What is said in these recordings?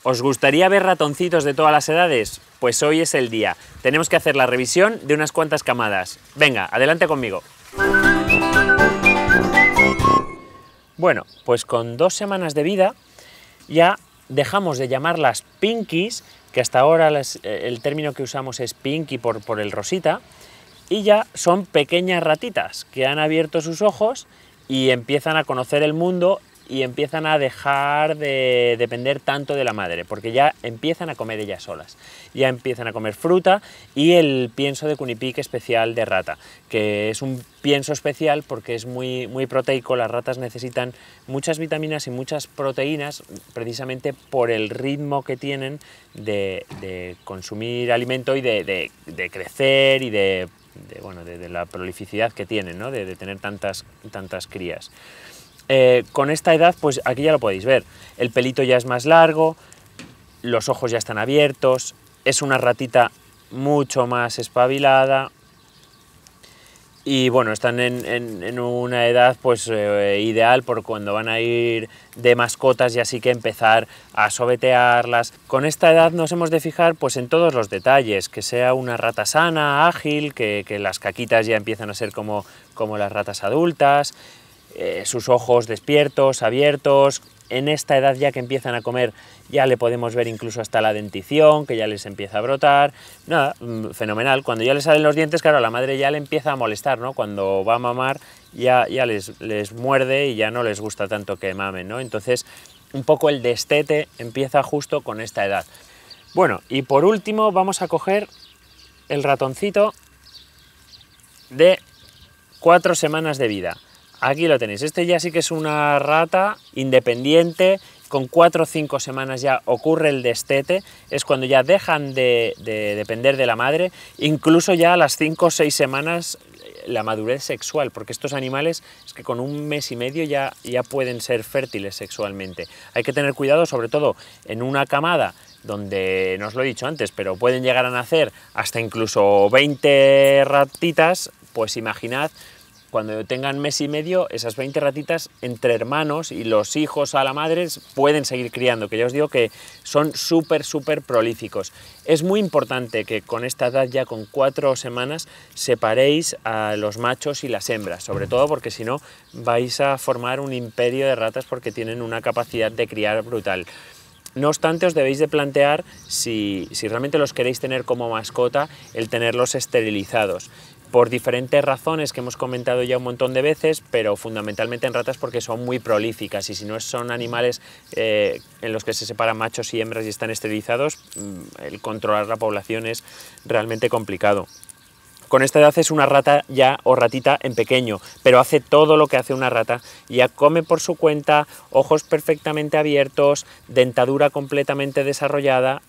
¿Os gustaría ver ratoncitos de todas las edades? Pues hoy es el día. Tenemos que hacer la revisión de unas cuantas camadas. Venga, adelante conmigo. Bueno, pues con 2 semanas de vida ya dejamos de llamarlas pinkies, que hasta ahora el término que usamos es pinky por el rosita, y ya son pequeñas ratitas que han abierto sus ojos y empiezan a conocer el mundo y empiezan a dejar de depender tanto de la madre, porque ya empiezan a comer ellas solas, ya empiezan a comer fruta y el pienso de Cunipic especial de rata, que es un pienso especial porque es muy proteico. Las ratas necesitan muchas vitaminas y muchas proteínas precisamente por el ritmo que tienen de consumir alimento y de crecer y de la prolificidad que tienen, ¿no? de tener tantas crías. Con esta edad, pues aquí ya lo podéis ver, el pelito ya es más largo, los ojos ya están abiertos, es una ratita mucho más espabilada y bueno, están en una edad pues ideal por cuando van a ir de mascotas y así que empezar a sobetearlas. Con esta edad nos hemos de fijar pues en todos los detalles, que sea una rata sana, ágil, que las caquitas ya empiezan a ser como las ratas adultas, sus ojos despiertos, abiertos. En esta edad ya que empiezan a comer ya le podemos ver incluso hasta la dentición, que ya les empieza a brotar. Nada, fenomenal. Cuando ya les salen los dientes, claro, la madre ya le empieza a molestar, ¿no? Cuando va a mamar ya les muerde y ya no les gusta tanto que mamen, ¿no? Entonces un poco el destete empieza justo con esta edad. Bueno, y por último vamos a coger el ratoncito de 4 semanas de vida. Aquí lo tenéis, este ya sí que es una rata independiente, con 4 o 5 semanas ya ocurre el destete, es cuando ya dejan de depender de la madre, incluso ya a las 5 o 6 semanas la madurez sexual, porque estos animales es que con 1 mes y medio ya pueden ser fértiles sexualmente. Hay que tener cuidado, sobre todo en una camada donde, no os lo he dicho antes, pero pueden llegar a nacer hasta incluso 20 ratitas, pues imaginad, cuando tengan 1 mes y medio, esas 20 ratitas entre hermanos y los hijos a la madre pueden seguir criando, que ya os digo que son súper prolíficos. Es muy importante que con esta edad, ya con 4 semanas, separéis a los machos y las hembras, sobre todo porque si no vais a formar un imperio de ratas porque tienen una capacidad de criar brutal. No obstante, os debéis de plantear si realmente los queréis tener como mascota, el tenerlos esterilizados, por diferentes razones que hemos comentado ya un montón de veces, pero fundamentalmente en ratas porque son muy prolíficas y si no son animales en los que se separan machos y hembras y están esterilizados, el controlar la población es realmente complicado. Con esta edad es una rata ya o ratita en pequeño, pero hace todo lo que hace una rata, ya come por su cuenta, ojos perfectamente abiertos, dentadura completamente desarrollada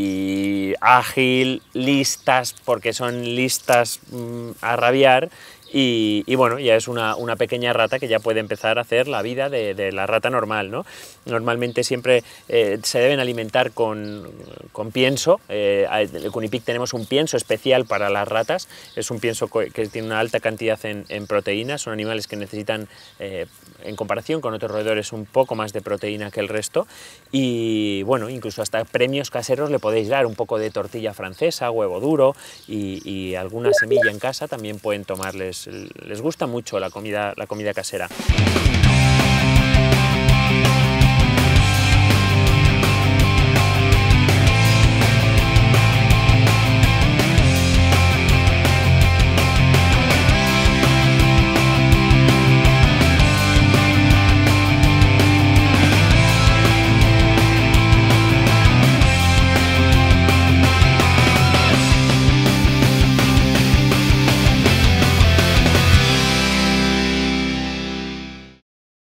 y ágil, listas, porque son listas a rabiar. Y bueno, ya es una pequeña rata que ya puede empezar a hacer la vida de la rata normal, ¿no? Normalmente siempre se deben alimentar con pienso. En Cunipic tenemos un pienso especial para las ratas, es un pienso que tiene una alta cantidad en proteínas, son animales que necesitan, en comparación con otros roedores, un poco más de proteína que el resto, y bueno, incluso hasta premios caseros le podéis dar, un poco de tortilla francesa, huevo duro y alguna semilla en casa también pueden tomarles. Les gusta mucho la comida casera.